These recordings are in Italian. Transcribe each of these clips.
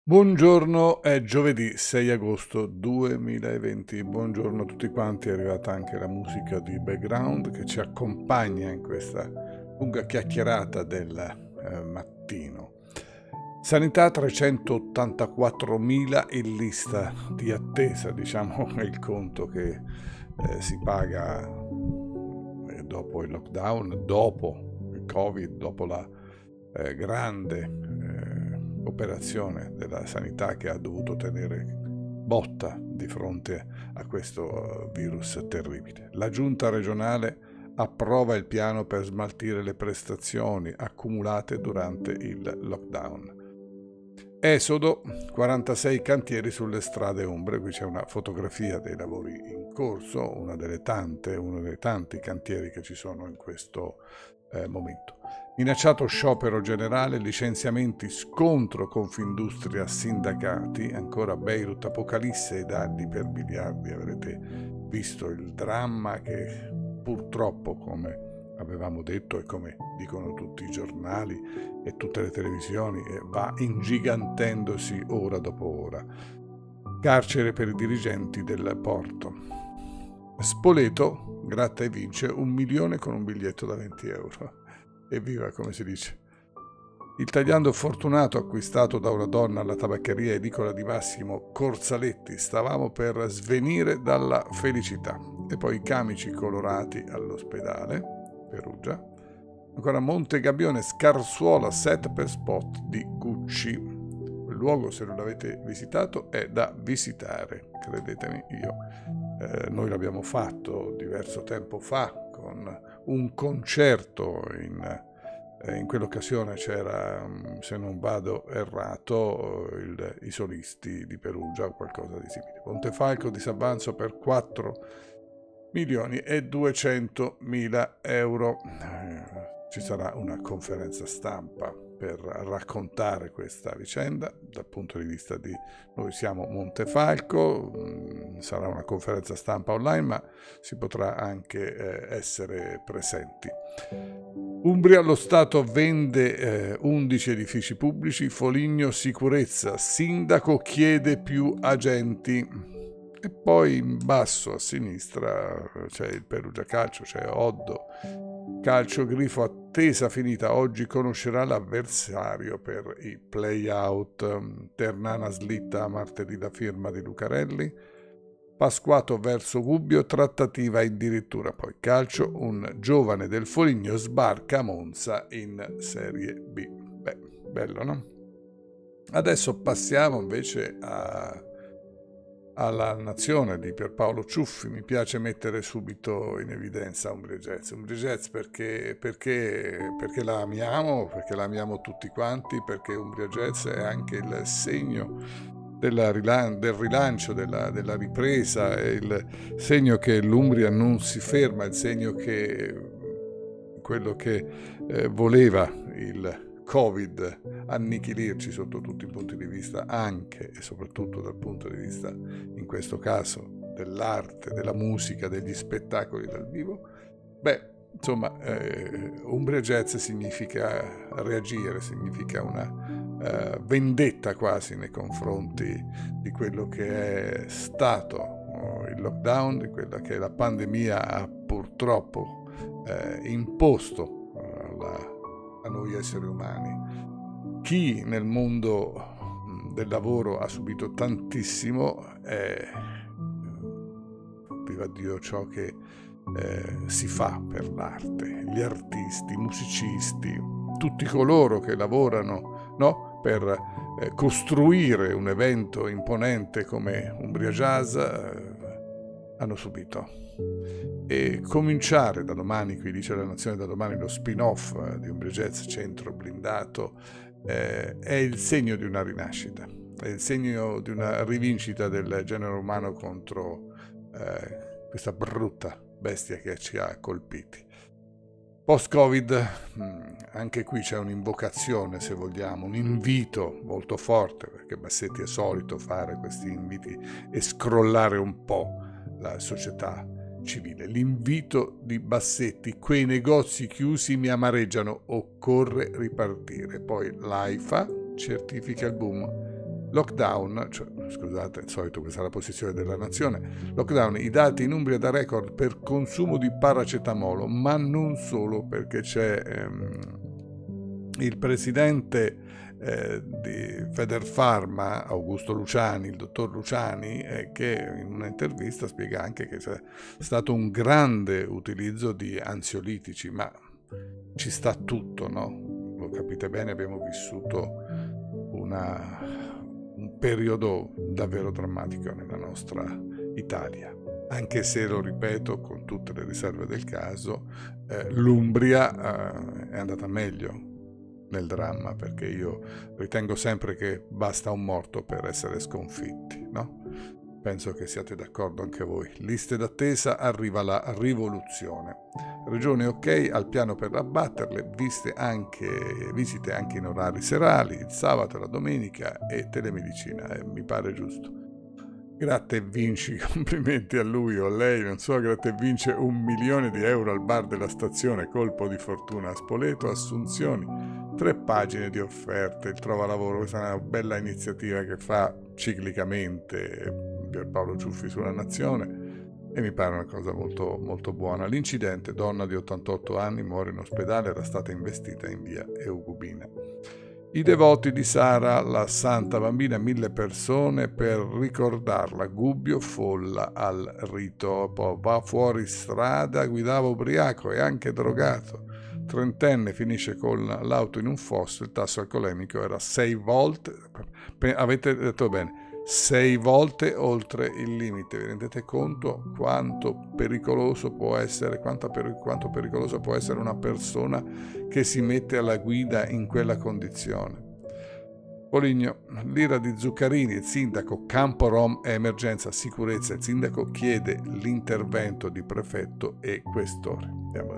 Buongiorno, è giovedì 6 agosto 2020. Buongiorno a tutti quanti, è arrivata anche la musica di background che ci accompagna in questa lunga chiacchierata del mattino. Sanità 384.000 in lista di attesa, diciamo è il conto che si paga dopo il lockdown, dopo il Covid, dopo la grande operazione della sanità che ha dovuto tenere botta di fronte a questo virus terribile. La giunta regionale approva il piano per smaltire le prestazioni accumulate durante il lockdown. Esodo, 46 cantieri sulle strade umbre. Qui c'è una fotografia dei lavori in corso, uno dei tanti cantieri che ci sono in questo momento. Minacciato sciopero generale, licenziamenti, scontro Confindustria, sindacati, ancora Beirut, apocalisse e danni per miliardi. Avrete visto il dramma che purtroppo, come avevamo detto e come dicono tutti i giornali e tutte le televisioni, va ingigantendosi ora dopo ora. Carcere per i dirigenti del porto. Spoleto gratta e vince 1 milione con un biglietto da 20 euro. Evviva, come si dice. Il tagliando fortunato acquistato da una donna alla tabaccheria edicola di Massimo Corsaletti. Stavamo per svenire dalla felicità. E poi i camici colorati all'ospedale, Perugia. Ancora Monte Gabbione, Scarsuola, set per spot di Gucci. Il luogo, se non l'avete visitato, è da visitare, credetemi. Noi l'abbiamo fatto diverso tempo fa con un concerto. In quell'occasione c'era, se non vado errato, i solisti di Perugia o qualcosa di simile. Montefalco disavanzo per 4.200.000 euro. Ci sarà una conferenza stampa per raccontare questa vicenda dal punto di vista di noi siamo Montefalco. Sarà una conferenza stampa online, ma si potrà anche essere presenti. Umbria, lo Stato vende 11 edifici pubblici, Foligno sicurezza, sindaco chiede più agenti. E poi in basso a sinistra c'è il Perugia Calcio, c'è Oddo. Calcio Grifo, attesa finita, oggi conoscerà l'avversario per i play-out. Ternana slitta martedì la firma di Lucarelli. Pasquato verso Gubbio, trattativa addirittura. Poi calcio, un giovane del Foligno sbarca a Monza in Serie B. Beh, bello, no? Adesso passiamo invece alla nazione di Pierpaolo Ciuffi. Mi piace mettere subito in evidenza Umbria Jazz. Umbria Jazz perché la amiamo tutti quanti, perché Umbria Jazz è anche il segno del rilancio, della ripresa, è il segno che l'Umbria non si ferma, il segno che quello che voleva il Covid annichilirci sotto tutti i punti di vista, anche e soprattutto dal punto di vista, in questo caso, dell'arte, della musica, degli spettacoli dal vivo. Beh, insomma, Umbria Jazz significa reagire, significa una vendetta quasi nei confronti di quello che è stato il lockdown, di quella che la pandemia ha purtroppo imposto a noi esseri umani. Chi nel mondo del lavoro ha subito tantissimo è, viva Dio, ciò che si fa per l'arte, gli artisti, i musicisti, tutti coloro che lavorano, no, per costruire un evento imponente come Umbria Jazz hanno subito. E cominciare da domani, qui dice la Nazione, da domani lo spin-off di Umbria Jazz, centro blindato, è il segno di una rinascita, è il segno di una rivincita del genere umano contro questa brutta bestia che ci ha colpiti. Post-Covid, anche qui c'è un'invocazione, se vogliamo, un invito molto forte, perché Bassetti è solito fare questi inviti e scrollare un po' la società civile. L'invito di Bassetti: quei negozi chiusi mi amareggiano, occorre ripartire. Poi l'AIFA certifica il boom Lockdown, cioè, scusate, al solito questa è la posizione della nazione, lockdown, i dati in Umbria da record per consumo di paracetamolo, ma non solo, perché c'è il presidente di Federpharma, Augusto Luciani, il dottor Luciani, che in un'intervista spiega anche che c'è stato un grande utilizzo di ansiolitici, ma ci sta tutto, no? Lo capite bene, abbiamo vissuto un periodo davvero drammatico nella nostra Italia, anche se, lo ripeto, con tutte le riserve del caso, l'Umbria è andata meglio nel dramma, perché io ritengo sempre che basta un morto per essere sconfitti, no? Penso che siate d'accordo anche voi. Liste d'attesa, arriva la rivoluzione. Regione ok al piano per abbatterle, visite anche in orari serali, il sabato, la domenica e telemedicina, mi pare giusto. Gratta e vinci, complimenti a lui o a lei, non so, gratta e vince 1 milione di euro al bar della stazione, colpo di fortuna a Spoleto, assunzioni, 3 pagine di offerte, il trova lavoro, questa è una bella iniziativa che fa ciclicamente Pierpaolo Ciuffi sulla Nazione e mi pare una cosa molto, molto buona. L'incidente, donna di 88 anni muore in ospedale, era stata investita in via Eugubina. I devoti di Sara, la santa bambina, 1000 persone per ricordarla, Gubbio folla al rito, poi va fuori strada, guidava ubriaco e anche drogato, 30enne finisce con l'auto in un fosso, il tasso alcolemico era 6 volte, avete detto bene, 6 volte oltre il limite. Vi rendete conto quanto pericoloso può essere, quanto pericolosa può essere una persona che si mette alla guida in quella condizione? Poligno, l'ira di Zuccarini, il sindaco, campo rom e emergenza, sicurezza, il sindaco chiede l'intervento di prefetto e questore. Andiamo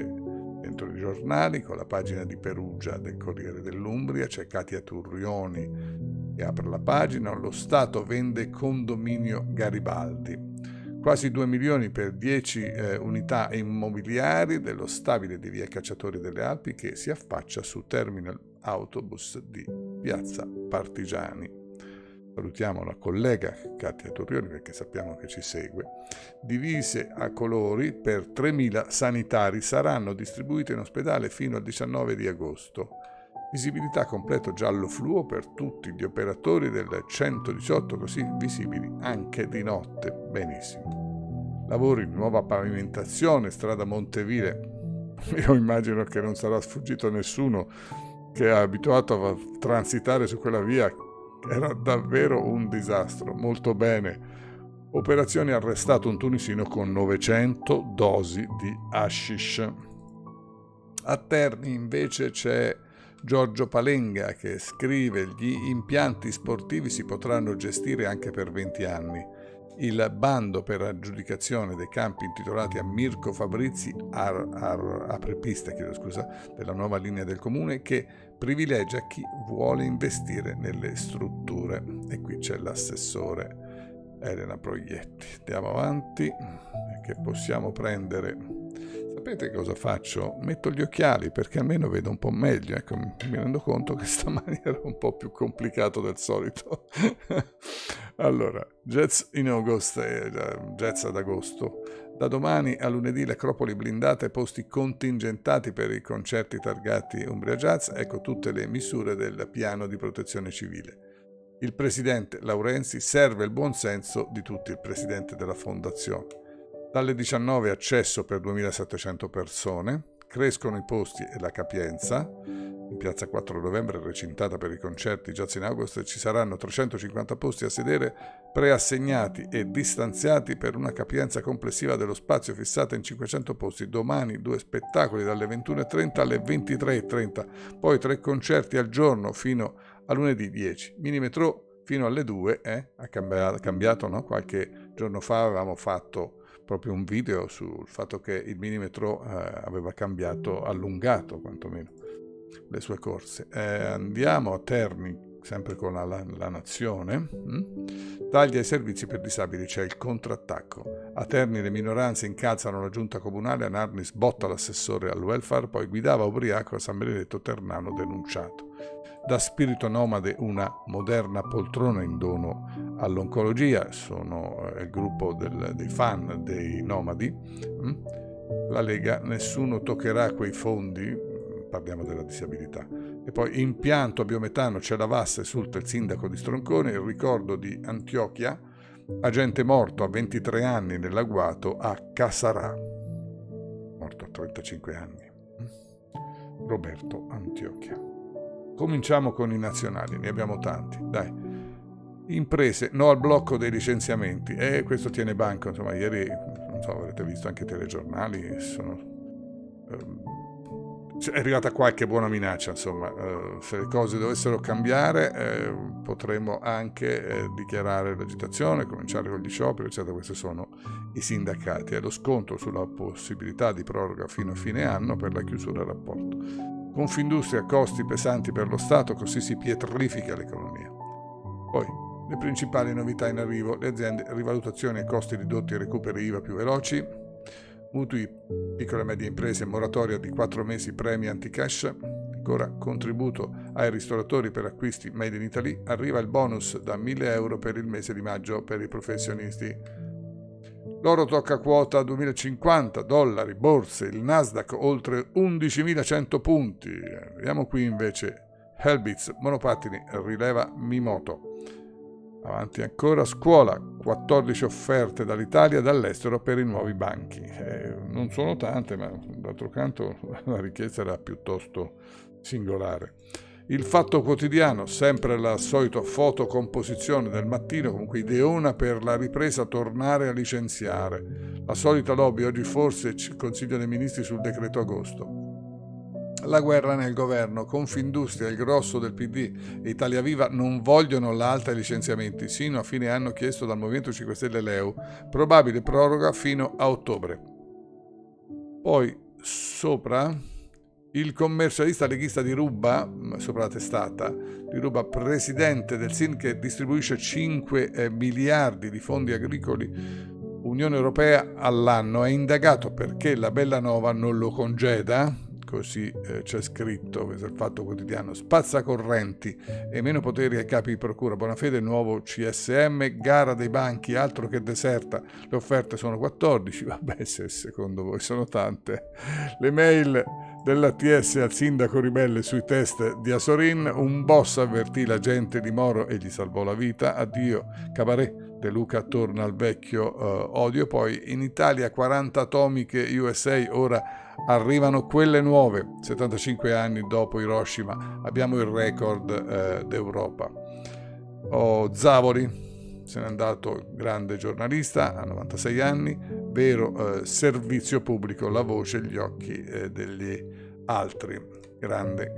dentro i giornali, con la pagina di Perugia del Corriere dell'Umbria, c'è Katia Turrioni che apre la pagina, lo Stato vende condominio Garibaldi, quasi 2 milioni per 10 unità immobiliari dello stabile di via Cacciatori delle Alpi che si affaccia su terminal autobus di piazza Partigiani. Salutiamo la collega Katia Turrioni perché sappiamo che ci segue. Divise a colori per 3.000 sanitari saranno distribuite in ospedale fino al 19 di agosto. Visibilità completo giallo fluo per tutti gli operatori del 118, così visibili anche di notte. Benissimo. Lavori di nuova pavimentazione, strada Montevile. Io immagino che non sarà sfuggito a nessuno che è abituato a transitare su quella via. Era davvero un disastro. Molto bene. Operazioni, arrestato un tunisino con 900 dosi di hashish. A Terni invece c'è Giorgio Palenga che scrive: gli impianti sportivi si potranno gestire anche per 20 anni. Il bando per aggiudicazione dei campi intitolati a Mirko Fabrizi, apripista, della nuova linea del comune, che privilegia chi vuole investire nelle strutture. E qui c'è l'assessore Elena Proietti. Andiamo avanti, che possiamo prendere. Sapete cosa faccio? Metto gli occhiali perché almeno vedo un po' meglio. Ecco, mi rendo conto che stamani era un po' più complicato del solito. Allora, Jazz in agosto, Jazz ad agosto. Da domani a lunedì l'Acropoli blindata e posti contingentati per i concerti targati Umbria Jazz. Ecco tutte le misure del piano di protezione civile. Il presidente Laurenzi, serve il buonsenso di tutti, il presidente della fondazione. Dalle 19 accesso per 2.700 persone, crescono i posti e la capienza. In piazza 4 novembre, recintata per i concerti Jazz in August, ci saranno 350 posti a sedere preassegnati e distanziati per una capienza complessiva dello spazio fissata in 500 posti. Domani 2 spettacoli dalle 21.30 alle 23.30, poi 3 concerti al giorno fino a lunedì 10. Minimetro fino alle 2, ha cambiato, no? Qualche giorno fa avevamo fatto proprio un video sul fatto che il Minimetro aveva allungato quantomeno le sue corse. Andiamo a Terni, sempre con la nazione. Taglia i servizi per disabili, c'è il contrattacco. A Terni le minoranze incalzano la giunta comunale, a Narni sbotta l'assessore al welfare, poi guidava ubriaco a San Benedetto, Ternano denunciato. Da spirito nomade una moderna poltrona in dono all'oncologia, sono il gruppo dei fan dei nomadi. La Lega, nessuno toccherà quei fondi, parliamo della disabilità. E poi impianto a biometano, c'è la Vassa, esulta il sindaco di Stroncone, il ricordo di Antiochia, agente morto a 23 anni nell'agguato a Casarà, morto a 35 anni, Roberto Antiochia. Cominciamo con i nazionali, ne abbiamo tanti, dai. Imprese, no al blocco dei licenziamenti, e questo tiene banco, insomma, ieri, non so, avrete visto anche i telegiornali, è arrivata qualche buona minaccia, insomma, se le cose dovessero cambiare potremmo anche dichiarare l'agitazione, cominciare con gli scioperi, eccetera. Questi sono i sindacati, e lo scontro sulla possibilità di proroga fino a fine anno per la chiusura del rapporto. Confindustria, costi pesanti per lo Stato, così si pietrifica l'economia. Poi le principali novità in arrivo: le aziende, rivalutazioni e costi ridotti e recuperi IVA più veloci, mutui piccole e medie imprese, moratoria di 4 mesi, premi anti-cash, ancora contributo ai ristoratori per acquisti made in Italy, arriva il bonus da 1.000 euro per il mese di maggio per i professionisti. L'oro tocca quota $2050, borse, il Nasdaq oltre 11.100 punti. Vediamo qui invece Helbitz, monopattini, rileva Mimoto. Avanti ancora, scuola, 14 offerte dall'Italia e dall'estero per i nuovi banchi. Non sono tante, ma d'altro canto la richiesta era piuttosto singolare. Il Fatto Quotidiano, sempre la solita fotocomposizione del mattino, comunque ideona per la ripresa tornare a licenziare. La solita lobby, oggi forse il Consiglio dei Ministri sul decreto agosto. La guerra nel governo, Confindustria, il grosso del PD e Italia Viva non vogliono l'alta ai licenziamenti, sino a fine anno chiesto dal Movimento 5 Stelle Leu, probabile proroga fino a ottobre. Poi sopra il commercialista leghista di Ruba, sopra la testata, di Ruba, presidente del SIN che distribuisce 5 miliardi di fondi agricoli Unione Europea all'anno, è indagato perché la Bellanova non lo congeda. Così c'è scritto, questo è il Fatto Quotidiano, spazzacorrenti e meno poteri ai capi di procura, Bonafede, nuovo CSM, gara dei banchi, altro che deserta, le offerte sono 14, vabbè, se secondo voi sono tante. Le mail dell'ATS al sindaco ribelle sui test di Asorin, un boss avvertì la gente di Moro e gli salvò la vita, addio Cabaret. De Luca torna al vecchio odio. Poi in Italia 40 atomiche USA, ora arrivano quelle nuove, 75 anni dopo Hiroshima, abbiamo il record d'Europa. Zavoli, se n'è andato, grande giornalista, a 96 anni, vero servizio pubblico, la voce, gli occhi degli altri, grande.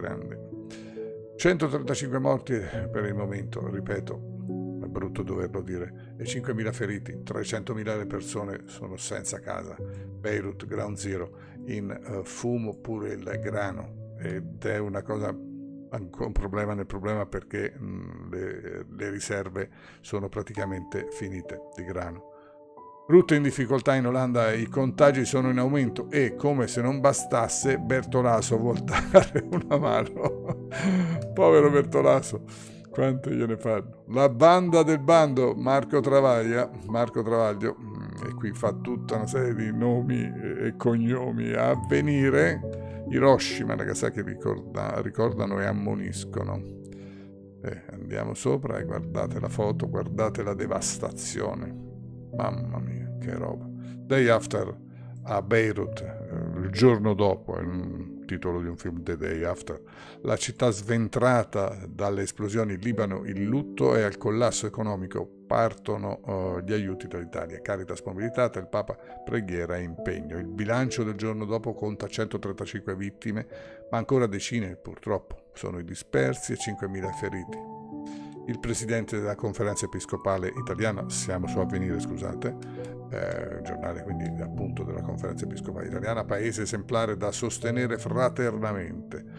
135 morti per il momento, ripeto, è brutto doverlo dire, e 5.000 feriti, 300.000 le persone sono senza casa. Beirut, ground zero, in fumo pure il grano, ed è una cosa, un problema nel problema, perché le riserve sono praticamente finite di grano. Rotte in difficoltà in Olanda, i contagi sono in aumento e, come se non bastasse, Bertolaso vuol dare una mano. Povero Bertolaso, quante gliene fanno. La banda del bando, Marco Travaglio, e qui fa tutta una serie di nomi e cognomi a venire. Hiroshima e Nagasaki ricordano e ammoniscono. Andiamo sopra e guardate la foto, guardate la devastazione. Mamma mia, che roba. Day After a Beirut, il giorno dopo, è il titolo di un film, The Day After. La città sventrata dalle esplosioni, il Libano, il lutto e al collasso economico. Partono gli aiuti dall'Italia, Caritas mobilitata, il Papa preghiera e impegno. Il bilancio del giorno dopo conta 135 vittime, ma ancora decine purtroppo sono i dispersi e 5.000 feriti. Il presidente della conferenza episcopale italiana, siamo su Avvenire, scusate, giornale quindi appunto della conferenza episcopale italiana, paese esemplare da sostenere fraternamente.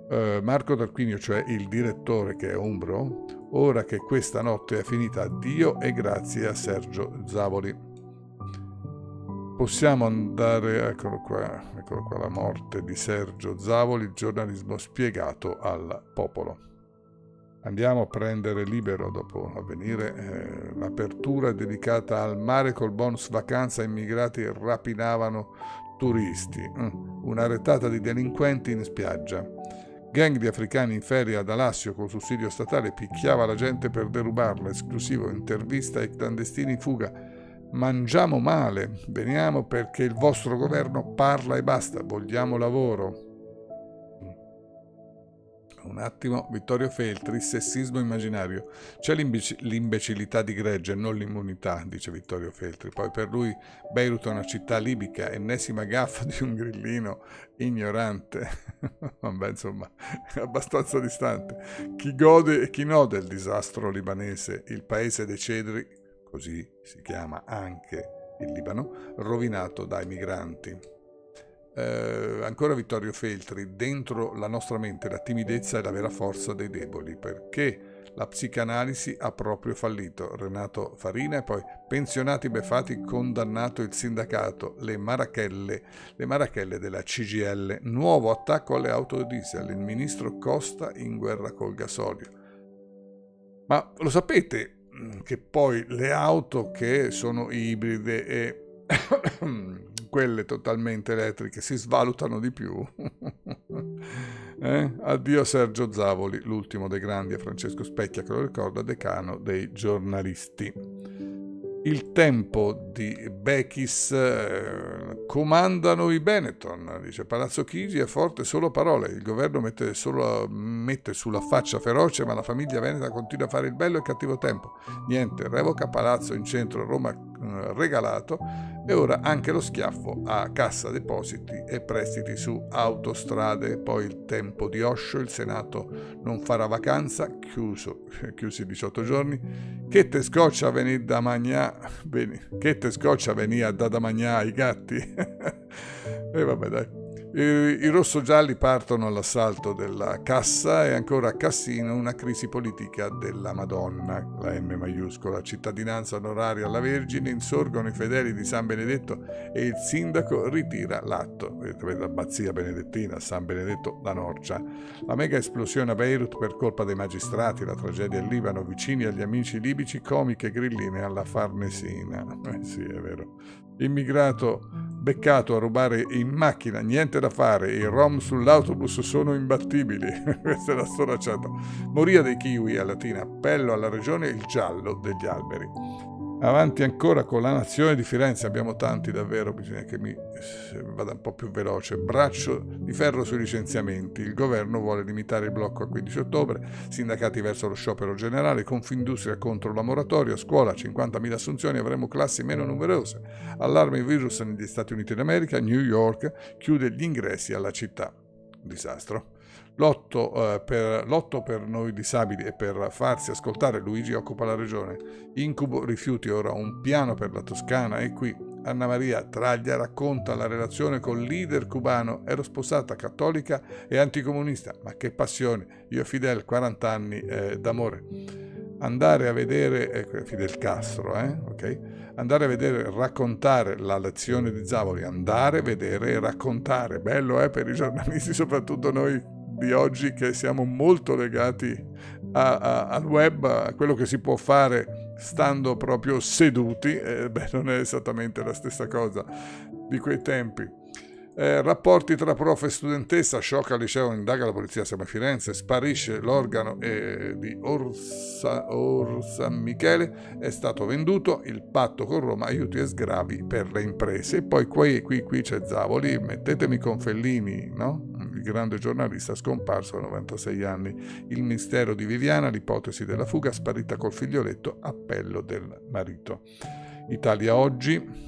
Marco Tarquinio, cioè il direttore che è umbro, ora che questa notte è finita, addio e grazie a Sergio Zavoli. Possiamo andare, eccolo qua, la morte di Sergio Zavoli, il giornalismo spiegato al popolo. Andiamo a prendere Libero dopo Avvenire, l'apertura dedicata al mare col bonus vacanza, immigrati rapinavano turisti, una retata di delinquenti in spiaggia. Gang di africani in ferie ad Alassio col sussidio statale picchiava la gente per derubarla, esclusivo intervista ai clandestini in fuga. Mangiamo male, veniamo perché il vostro governo parla e basta, vogliamo lavoro. Un attimo, Vittorio Feltri, sessismo immaginario. C'è l'imbecillità di gregge, non l'immunità, dice Vittorio Feltri. Poi per lui Beirut è una città libica, ennesima gaffa di un grillino ignorante. Vabbè, insomma, è abbastanza distante. Chi gode e chi node il disastro libanese, il paese dei cedri, così si chiama anche il Libano, rovinato dai migranti. Ancora Vittorio Feltri, dentro la nostra mente la timidezza è la vera forza dei deboli, perché la psicanalisi ha proprio fallito. Renato Farina e poi pensionati beffati, condannato il sindacato, le marachelle della CGIL, nuovo attacco alle auto diesel, il ministro Costa in guerra col gasolio. Ma lo sapete che poi le auto che sono ibride e quelle totalmente elettriche si svalutano di più? Addio Sergio Zavoli, l'ultimo dei grandi, a Francesco Specchia che lo ricorda, decano dei giornalisti. Il tempo di Bechis, comandano i Benetton, dice Palazzo Chigi è forte solo a parole, il governo mette sulla faccia feroce, ma la famiglia veneta continua a fare il bello e cattivo tempo. Niente, revoca palazzo in centro Roma regalato, e ora anche lo schiaffo a Cassa Depositi e prestiti su autostrade. Poi il tempo di Osho, il Senato non farà vacanza, chiusi 18 giorni. Che te scoccia venire da mangià, che te scoccia venire da mangià ai gatti? E vabbè, dai. I rossogialli partono all'assalto della Cassa e ancora Cassino, una crisi politica della Madonna, la M maiuscola, cittadinanza onoraria alla Vergine, insorgono i fedeli di San Benedetto e il sindaco ritira l'atto. Vedete l'abbazia benedettina, San Benedetto da Norcia. La mega esplosione a Beirut per colpa dei magistrati, la tragedia in Libano, vicini agli amici libici, comiche grilline alla Farnesina. Sì, è vero. Immigrato beccato a rubare in macchina, niente da fare, i rom sull'autobus sono imbattibili. Questa è la storacciata. Moria dei kiwi a Latina, appello alla regione, il giallo degli alberi. Avanti ancora con la Nazione di Firenze, abbiamo tanti davvero, bisogna che mi vada un po' più veloce. Braccio di ferro sui licenziamenti, il governo vuole limitare il blocco a 15 ottobre, sindacati verso lo sciopero generale, Confindustria contro la moratoria, scuola 50.000 assunzioni, avremo classi meno numerose, allarme il virus negli Stati Uniti d'America, New York chiude gli ingressi alla città, disastro. L'otto per noi disabili e per farsi ascoltare, Luigi occupa la regione. Incubo rifiuti, ora un piano per la Toscana, e qui Anna Maria Traglia racconta la relazione col leader cubano, ero sposata cattolica e anticomunista, ma che passione, io e Fidel 40 anni d'amore. Andare a vedere, Fidel Castro, ok? Andare a vedere, raccontare la lezione di Zavoli, andare, vedere e raccontare, bello per i giornalisti, soprattutto noi di oggi che siamo molto legati al web, a quello che si può fare stando proprio seduti, non è esattamente la stessa cosa di quei tempi. Rapporti tra prof e studentessa, sciocca al liceo, indaga la polizia, siamo a Firenze, sparisce l'organo di Orsa Michele, è stato venduto, il patto con Roma, aiuti e sgravi per le imprese. E poi qui c'è Zavoli, mettetemi con Fellini, no? Il grande giornalista scomparso a 96 anni, il mistero di Viviana, l'ipotesi della fuga, sparita col figlioletto, appello del marito. Italia Oggi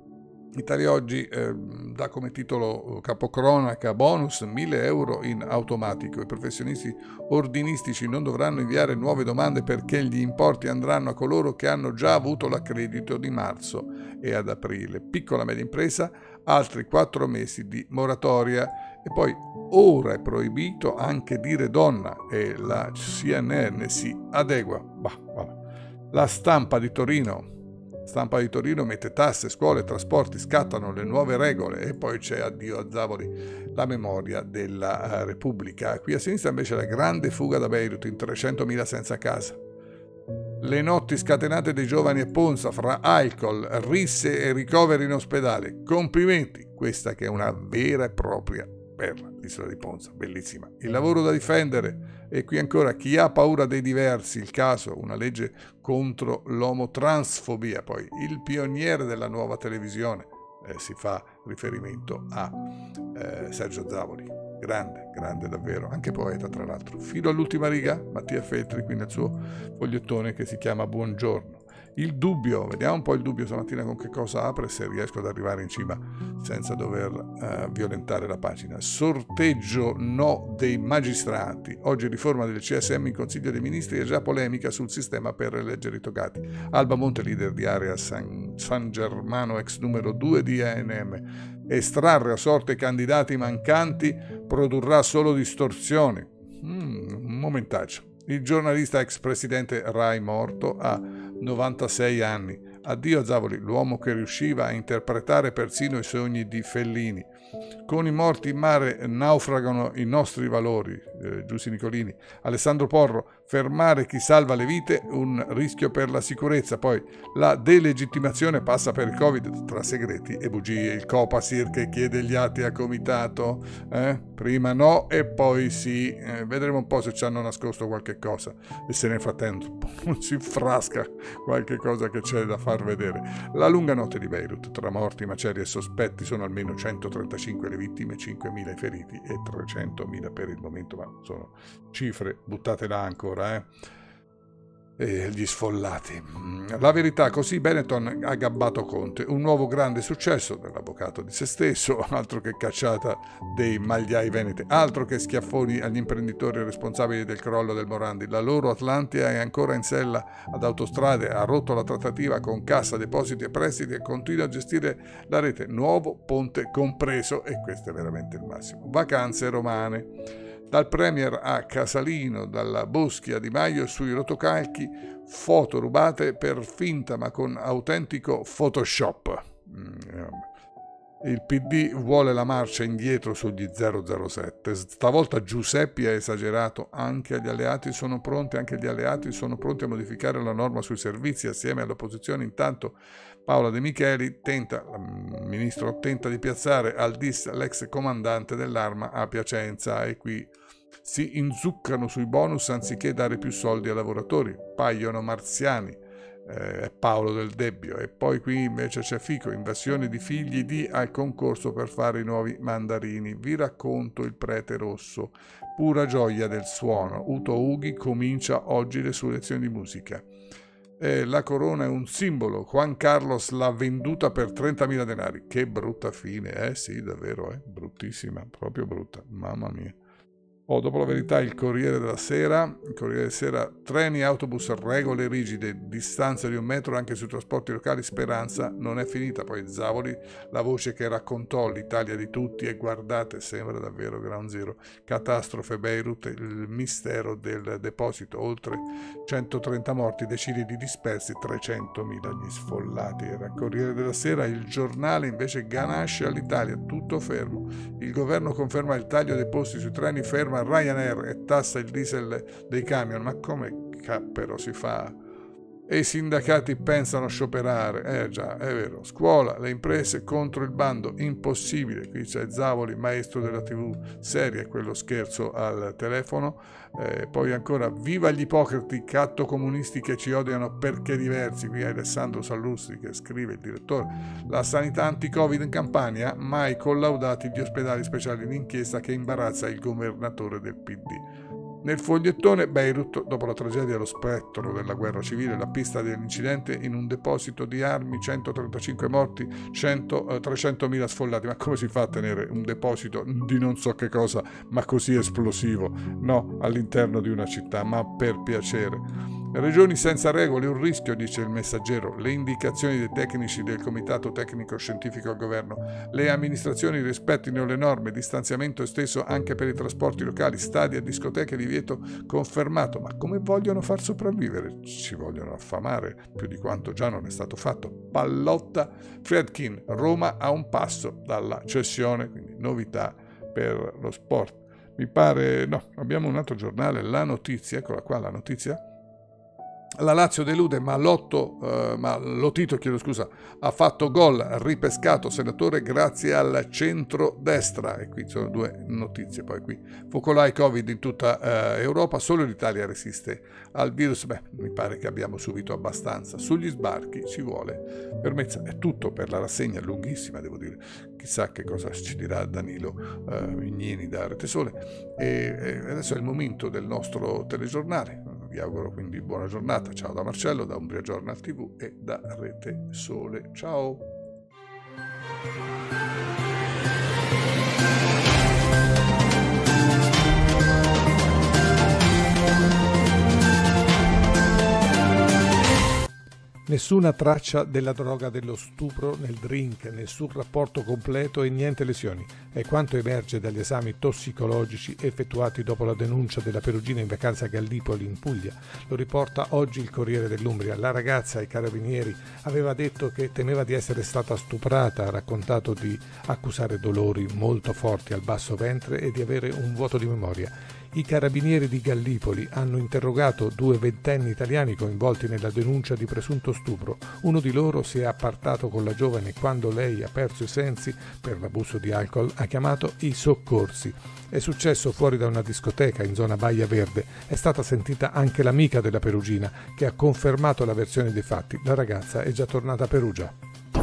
dà come titolo capocronaca bonus 1.000 euro in automatico. I professionisti ordinistici non dovranno inviare nuove domande perché gli importi andranno a coloro che hanno già avuto l'accredito di marzo e ad aprile. Piccola e media impresa, altri 4 mesi di moratoria, E poi ora è proibito anche dire donna e la CNN si adegua. La stampa di Torino mette tasse, scuole, trasporti, scattano le nuove regole e poi c'è addio a Zavoli, la memoria della Repubblica. Qui a sinistra invece la grande fuga da Beirut in 300.000 senza casa. Le notti scatenate dei giovani a Ponza fra alcol, risse e ricoveri in ospedale. Complimenti, questa che è una vera e propria perla, l'isola di Ponza, bellissima. Il lavoro da difendere, e qui ancora chi ha paura dei diversi, il caso, una legge contro l'omotransfobia, poi il pioniere della nuova televisione, si fa riferimento a Sergio Zavoli, grande davvero, anche poeta tra l'altro. Fino all'ultima riga, Mattia Feltri qui nel suo fogliettone che si chiama Buongiorno. Il dubbio, vediamo un po' il dubbio stamattina con che cosa apre, se riesco ad arrivare in cima senza dover violentare la pagina. Sorteggio no dei magistrati. Oggi riforma del CSM in Consiglio dei Ministri e già polemica sul sistema per eleggere i togati. Alba Monte, leader di area San Germano, ex numero 2 di ANM. Estrarre a sorte i candidati mancanti produrrà solo distorsioni. Un momentaggio. Il giornalista ex presidente Rai morto a 96 anni. Addio a Zavoli, l'uomo che riusciva a interpretare persino i sogni di Fellini. Con i morti in mare naufragano i nostri valori, Giussi Nicolini. Alessandro Porro, fermare chi salva le vite, un rischio per la sicurezza. Poi la delegittimazione passa per il Covid tra segreti e bugie. Il Copasir che chiede gli atti a comitato, prima no e poi sì. Vedremo un po' se ci hanno nascosto qualche cosa e se nel frattempo si frasca qualche cosa che c'è da far vedere. La lunga notte di Beirut, tra morti, macerie e sospetti, sono almeno 135 le vittime, 5.000 i feriti e 300.000 per il momento, ma sono cifre buttate là ancora, E gli sfollati. La verità, così Benetton ha gabbato Conte, un nuovo grande successo dell'avvocato di se stesso, altro che cacciata dei magliai veneti, altro che schiaffoni agli imprenditori responsabili del crollo del Morandi. La loro Atlantia è ancora in sella ad Autostrade, ha rotto la trattativa con Cassa Depositi e Prestiti e continua a gestire la rete, nuovo ponte compreso, e questo è veramente il massimo. Vacanze romane. Dal Premier a Casalino, dalla Boschi a Di Maio sui rotocalchi, foto rubate per finta ma con autentico Photoshop. Il PD vuole la marcia indietro sugli 007. Stavolta Giuseppi ha esagerato, anche gli alleati sono pronti a modificare la norma sui servizi assieme all'opposizione. Intanto Paola De Micheli il ministro tenta di piazzare al DIS l'ex comandante dell'Arma a Piacenza e qui si inzuccano sui bonus anziché dare più soldi ai lavoratori. Paiono marziani. Paolo del Debbio. E poi qui invece c'è Fico, invasione di figli di al concorso per fare i nuovi mandarini. Vi racconto il prete rosso, pura gioia del suono. Uto Ughi comincia oggi le sue lezioni di musica. La corona è un simbolo, Juan Carlos l'ha venduta per 30.000 denari. Che brutta fine, sì, davvero, bruttissima, proprio brutta, mamma mia. Dopo la verità il Corriere della Sera, treni, autobus, regole rigide, distanza di 1 metro anche sui trasporti locali, speranza non è finita. Poi Zavoli, la voce che raccontò l'Italia di tutti e guardate, sembra davvero Ground Zero. Catastrofe Beirut, il mistero del deposito, oltre 130 morti, decine di dispersi, 300.000 gli sfollati. Era il Corriere della Sera. Il Giornale invece, Ganasce all'Italia, tutto fermo. Il governo conferma il taglio dei posti sui treni, ferma Ryanair e tassa il diesel dei camion. Ma come cappero si fa? E i sindacati pensano a scioperare. Già, è vero. Scuola, le imprese contro il bando, impossibile. Qui c'è Zavoli, maestro della TV seria, quello scherzo al telefono. Poi ancora, viva gli ipocriti cattocomunisti che ci odiano perché diversi. Qui Alessandro Sallustri che scrive, il direttore. La sanità anti-Covid in Campania, mai collaudati gli ospedali speciali, l'inchiesta che imbarazza il governatore del PD. Nel fogliettone Beirut, dopo la tragedia, lo spettro della guerra civile, la pista dell'incidente in un deposito di armi, 135 morti, 300.000 sfollati. Ma come si fa a tenere un deposito di non so che cosa, ma così esplosivo, no, all'interno di una città? Ma per piacere. Regioni senza regole, un rischio, dice il Messaggero. Le indicazioni dei tecnici del Comitato Tecnico Scientifico al Governo. Le amministrazioni rispettino le norme, distanziamento esteso anche per i trasporti locali, stadi e discoteche, divieto confermato. Ma come vogliono far sopravvivere? Ci vogliono affamare più di quanto già non è stato fatto. Pallotta Friedkin, Roma a un passo dalla cessione, quindi novità per lo sport. Mi pare, no, abbiamo un altro giornale, La Notizia, eccola qua la notizia. La Lazio delude, ma Lotito, ha fatto gol, ripescato senatore grazie al centro-destra. E qui sono due notizie. Poi qui focolai Covid in tutta Europa, solo l'Italia resiste al virus. Mi pare che abbiamo subito abbastanza. Sugli sbarchi ci vuole fermezza. È tutto per la rassegna, lunghissima devo dire. Chissà che cosa ci dirà Danilo Mignini da Rete Sole. E adesso è il momento del nostro telegiornale. Vi auguro quindi buona giornata. Ciao da Marcello, da Umbria Journal TV e da Rete Sole. Ciao! Nessuna traccia della droga dello stupro nel drink, nessun rapporto completo e niente lesioni. È quanto emerge dagli esami tossicologici effettuati dopo la denuncia della perugina in vacanza a Gallipoli in Puglia. Lo riporta oggi il Corriere dell'Umbria. La ragazza ai carabinieri aveva detto che temeva di essere stata stuprata, ha raccontato di accusare dolori molto forti al basso ventre e di avere un vuoto di memoria. I carabinieri di Gallipoli hanno interrogato 2 ventenni italiani coinvolti nella denuncia di presunto stupro. Uno di loro si è appartato con la giovane quando lei ha perso i sensi per l'abuso di alcol, ha chiamato i soccorsi. È successo fuori da una discoteca in zona Baia Verde. È stata sentita anche l'amica della perugina che ha confermato la versione dei fatti. La ragazza è già tornata a Perugia.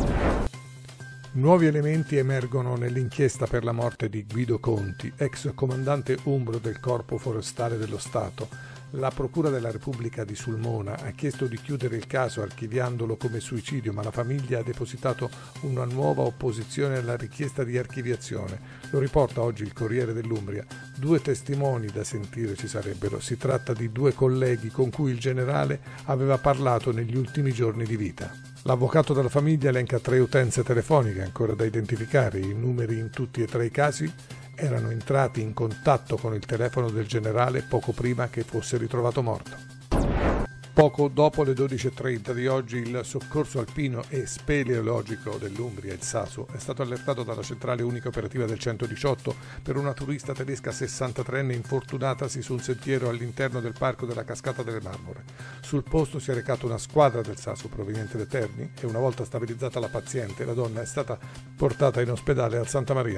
Nuovi elementi emergono nell'inchiesta per la morte di Guido Conti, ex comandante umbro del Corpo Forestale dello Stato. La Procura della Repubblica di Sulmona ha chiesto di chiudere il caso archiviandolo come suicidio, ma la famiglia ha depositato una nuova opposizione alla richiesta di archiviazione. Lo riporta oggi il Corriere dell'Umbria. 2 testimoni da sentire ci sarebbero. Si tratta di 2 colleghi con cui il generale aveva parlato negli ultimi giorni di vita. L'avvocato della famiglia elenca 3 utenze telefoniche ancora da identificare. I numeri in tutti e 3 i casi erano entrati in contatto con il telefono del generale poco prima che fosse ritrovato morto. Poco dopo le 12.30 di oggi il Soccorso Alpino e Speleologico dell'Umbria, il SASU, è stato allertato dalla centrale unica operativa del 118 per una turista tedesca 63enne infortunatasi su un sentiero all'interno del Parco della Cascata delle Marmore. Sul posto si è recata una squadra del SASU proveniente da Terni e una volta stabilizzata la paziente, la donna è stata portata in ospedale al Santa Maria.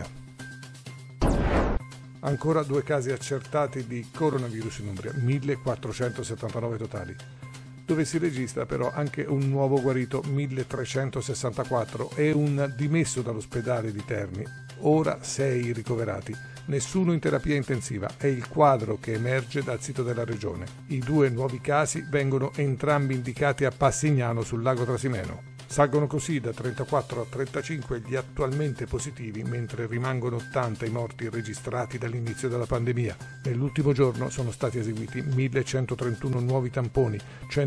Ancora 2 casi accertati di coronavirus in Umbria, 1479 totali, dove si registra però anche un nuovo guarito, 1364, e un dimesso dall'ospedale di Terni, ora 6 ricoverati, nessuno in terapia intensiva, è il quadro che emerge dal sito della regione. I 2 nuovi casi vengono entrambi indicati a Passignano sul lago Trasimeno. Salgono così da 34 a 35 gli attualmente positivi, mentre rimangono 80 i morti registrati dall'inizio della pandemia. Nell'ultimo giorno sono stati eseguiti 1131 nuovi tamponi,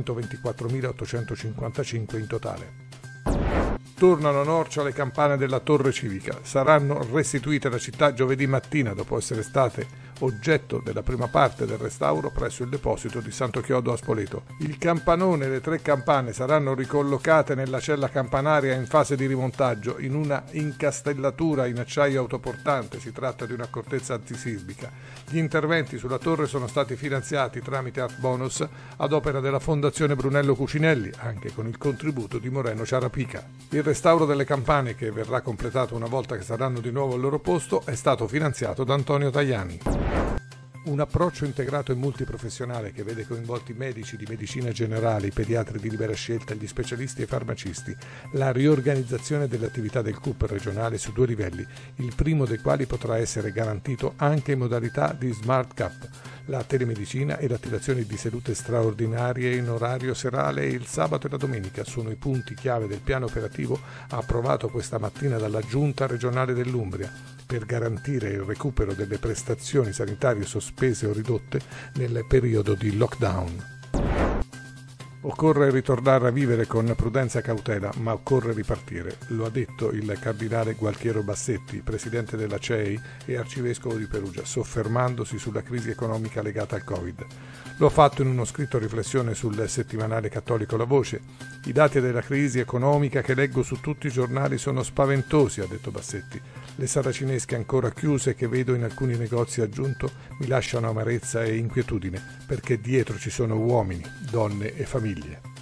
124.855 in totale. Tornano a Norcia le campane della Torre Civica. Saranno restituite alla città giovedì mattina dopo essere state oggetto della prima parte del restauro presso il deposito di Santo Chiodo a Spoleto. Il campanone e le 3 campane saranno ricollocate nella cella campanaria in fase di rimontaggio in una incastellatura in acciaio autoportante. Si tratta di un'accortezza antisismica. Gli interventi sulla torre sono stati finanziati tramite Art Bonus ad opera della Fondazione Brunello Cucinelli, anche con il contributo di Moreno Ciarapica. Il restauro delle campane, che verrà completato una volta che saranno di nuovo al loro posto, è stato finanziato da Antonio Tajani. Un approccio integrato e multiprofessionale che vede coinvolti medici di medicina generale, i pediatri di libera scelta, gli specialisti e i farmacisti, la riorganizzazione delle attività del CUP regionale su 2 livelli, il primo dei quali potrà essere garantito anche in modalità di Smart Cap, la telemedicina e l'attivazione di sedute straordinarie in orario serale e il sabato e la domenica sono i punti chiave del piano operativo approvato questa mattina dalla Giunta regionale dell'Umbria per garantire il recupero delle prestazioni sanitarie sospese o ridotte nel periodo di lockdown. Occorre ritornare a vivere con prudenza e cautela, ma occorre ripartire. Lo ha detto il cardinale Gualtiero Bassetti, presidente della CEI e arcivescovo di Perugia, soffermandosi sulla crisi economica legata al Covid. Lo ha fatto in uno scritto riflessione sul settimanale cattolico La Voce. I dati della crisi economica che leggo su tutti i giornali sono spaventosi, ha detto Bassetti. Le saracinesche ancora chiuse che vedo in alcuni negozi, ha aggiunto, mi lasciano amarezza e inquietudine, perché dietro ci sono uomini, donne e famiglie.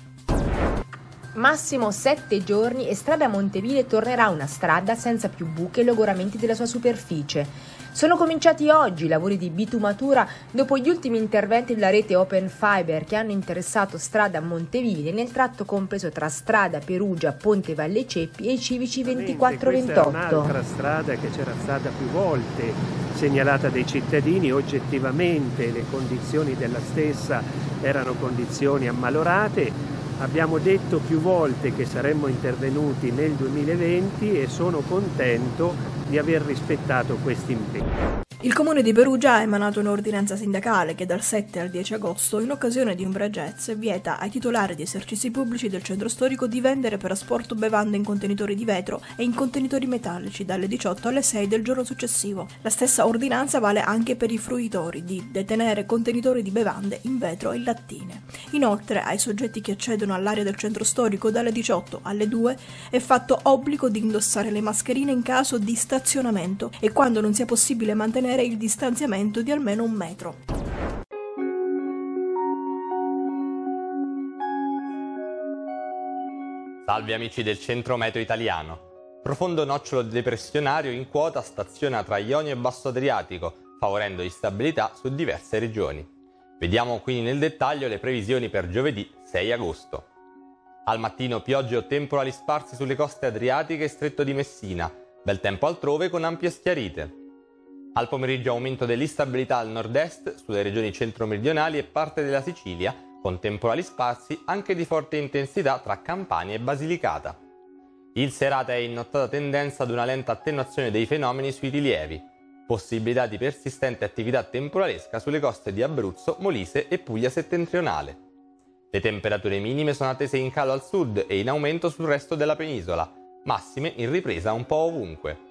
Massimo 7 giorni e Strada Monteville tornerà una strada senza più buche e logoramenti della sua superficie. Sono cominciati oggi i lavori di bitumatura dopo gli ultimi interventi della rete Open Fiber che hanno interessato Strada Monteville nel tratto compreso tra Strada Perugia, Ponte Valle Ceppi e i civici 24-28. Questa è un'altra strada che c'era stata più volte segnalata dai cittadini. Oggettivamente le condizioni della stessa erano condizioni ammalorate. Abbiamo detto più volte che saremmo intervenuti nel 2020 e sono contento di aver rispettato questi impegni. Il Comune di Perugia ha emanato un'ordinanza sindacale che dal 7 al 10 agosto, in occasione di Umbra Jazz, vieta ai titolari di esercizi pubblici del centro storico di vendere per asporto bevande in contenitori di vetro e in contenitori metallici dalle 18 alle 6 del giorno successivo. La stessa ordinanza vale anche per i fruitori di detenere contenitori di bevande in vetro e in lattine. Inoltre, ai soggetti che accedono all'area del centro storico dalle 18 alle 2 è fatto obbligo di indossare le mascherine in caso di stazionamento e quando non sia possibile mantenere il distanziamento di almeno 1 metro. Salve amici del centro meteo italiano. Profondo nocciolo depressionario in quota staziona tra Ionio e Basso Adriatico, favorendo instabilità su diverse regioni. Vediamo quindi nel dettaglio le previsioni per giovedì 6 agosto. Al mattino piogge o temporali sparsi sulle coste adriatiche e stretto di Messina, bel tempo altrove con ampie schiarite. Al pomeriggio aumento dell'instabilità al nord-est, sulle regioni centro-meridionali e parte della Sicilia, con temporali sparsi anche di forte intensità tra Campania e Basilicata. Il serata è in notata tendenza ad una lenta attenuazione dei fenomeni sui rilievi, possibilità di persistente attività temporalesca sulle coste di Abruzzo, Molise e Puglia settentrionale. Le temperature minime sono attese in calo al sud e in aumento sul resto della penisola, massime in ripresa un po' ovunque.